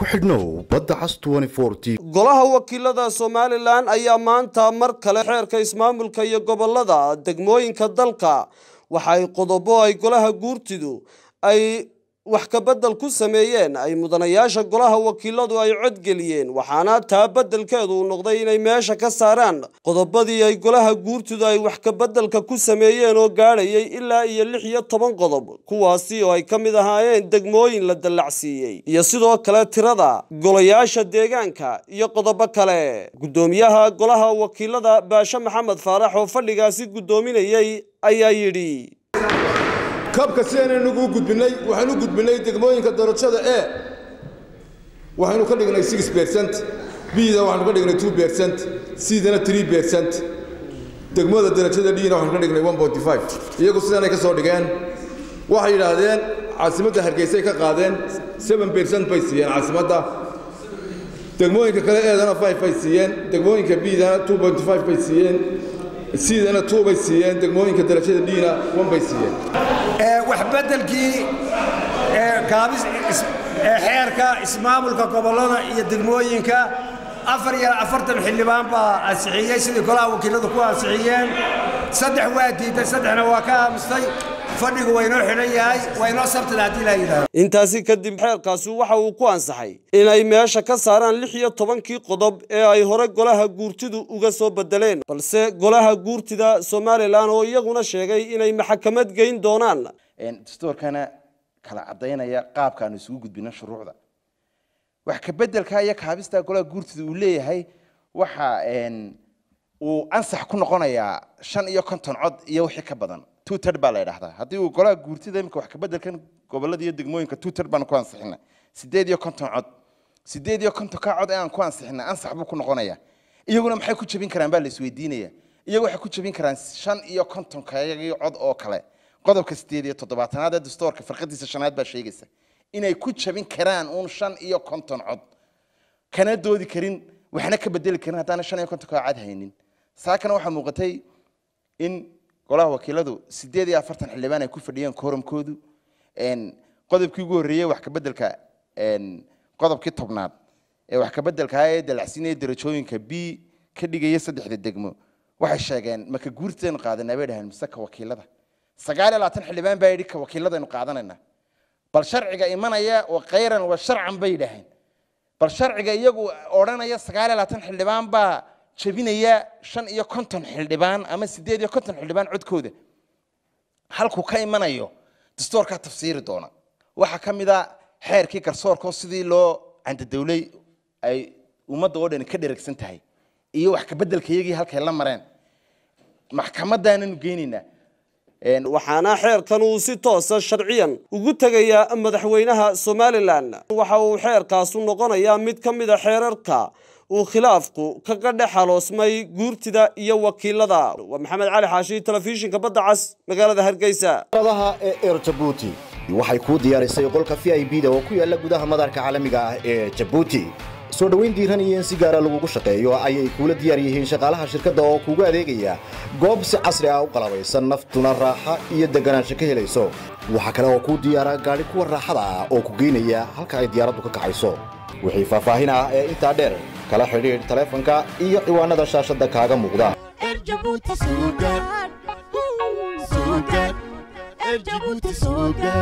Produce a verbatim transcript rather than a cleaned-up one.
xidhnow badda cas twenty four T V. golaha wakiilada Somaliland ayaa maanta mar kale xeerka ismaamulka iyo gobolada degmooyinka dalka waxay qodobo ay golaha guurtidu ay wax ka bedel ku sameeyeen ay mudanayaasha golaha wakiiladu ay cod geliyeen waxaana taa bedelkeedu noqday inay meesha ka saaraan qodobadii ay golaha guurtidu ay wax ka bedelka ku sameeyeen oo gaarayay ilaa iyo lix iyo toban qodob kuwaasi oo ay kamid ahaayeen degmooyin la dalacsiiyay iyo sidoo kale tirada golayaasha deegaanka iyo qodobo kale gudoomiyaha golaha wakiilada Baasha Maxamed Faarax oo fadhigaasi gudoominayay ayaa yiri kabka seenay nagu gudbinay waxaanu gudbinay degmooyinka darajada ee waxaanu ka dhignay six percent B-da waxaanu ka dhignay two percent C-dana three percent degmada darajada D-na waxaanu ka dhignay one point five iyagu sidanay ka soo dhigeen waxay yiraahdeen caasimadda Hargeysa ay ka qaadeen seven percent bay siiyeen caasimadda degmooyinka kale eedana five bay siiyeen degmooyinka B-dana two point five bay siiyeen sidana two bay siiyeen degmooyinka darajada D-na one bay siiyeen ee wax bedelkii ee kaabis ee xeerka ismaamulka gobolada iyo degmooyinka afar iyo afartan xildhibaan baa ansixiyay sidii golaha wakiiladu ku ansixiyeen saddex waa diiday saddexna waa ka aamusay fadhigu way noo xiran yahay way noo sabtay hadii la yiraahdo intaasi kadib xeerkaasi waxa uu ku ansaxay inay meesha ka saaraan lix iyo toban kii qodob ee ay hore golaha guurtidu uga soo bedeleen balse golaha guurtida Somaliland oo iyaguna sheegay inay maxkamad geyn doonaan een dastuurkana kala cadeynaya qaabkan isugu gudbina shuruucda wax ka bedelka iyo kaabista golaha guurtida uu leeyahay waxa een uu ansax ku noqonaya shan iyo konton cod iyo wixii ka badan two-third baa la yiraahdaa hadii uu golaha guurtida imka wax ka bedelkan gobolada iyo degmooyinka two-third baan ku ansixinay sideed iyo konton cod sideed iyo konton ka cod aan ku ansixinay ansax buu ku noqonaya iyaguna maxay ku jabin karaan baa la isweydiinaya iyagu waxay ku jabin karaan shan iyo konton ka iyaga cod oo kale qodobka sideed iyo toddobaatanaad ee dastuurka farqadiisa shanaad baa sheegaysa inay ku jabin karaan uun shan iyo konton cod kana doodi karin waxna ka bedeli karin hadana shan iyo konton ka cad haynin saakana waxa muuqatay in golaha wakiiladu sideed iyo afartan xildhibaan ay ku fadhiyeen quorumkoodu een qodobkii ugu horeeyay wax ka bedelka een qodobkii tobnaad ee wax ka bedelka ay dalacsiinay darajooyinka B ka dhigaya saddexda degmo waxay sheegeen marka guurteen qaadanay bay dhahan misaka wakiilada sagaal iyo labaatan xildhibaan baa yiri ka wakiilada qaadanayna bal sharciga imanaya oo qeyran wa sharcan bay dhahan bal sharciga iyagu oranaya sagaal iyo labaatan xildhibaan baa jabinaya shan iyo konton xildhibaan ama sideed iyo konton xildhibaan codkooda halku ka imanayo dastuurka tafsiiri doona waxa kamida xeerkii garsoorka sidii loo canta dawlay ay ummadda oo dhan ka dheregsan tahay iyo wax ka bedelkayagii halkay la mareen maxkamadaananu geynina een waxaana xeerkan uu si toos ah sharciyan ugu tagaya madaxweynaha Somaliland waxa uu xeerkaas u noqonayaa mid kamid ah xeerarka uu khilaafku kaga dhaxaloosmay guurtida iyo wakiilada waa Maxamed Cali Xaashi telefishinka badda cas magaalada Hargeysa Radaha ee Air Djibouti waxay ku diyaarisay qolka V I P da oo ku yaala gudaha madaarka caalamiga ah ee Djibouti soo dhaweyn diiran iyo si gaar ah lagu shaqeeyo ayay kula diyaar yihiin shaqaalaha shirkadda oo kugu adeegaya goob si casri ah u qalabeysan naftuna raaxa iyo deganaansho ka helayso waxa kale oo ku diyaara gaari kuwa raaxada ah oo ku geynaya halka ay diyaaraddu ka kacayso wixii faahfaahin ah ee inta dheer kala xiriir telefoonka iyo ciwaanada shaashada kaaga muuqda Djibouti suuga suuga Djibouti suuga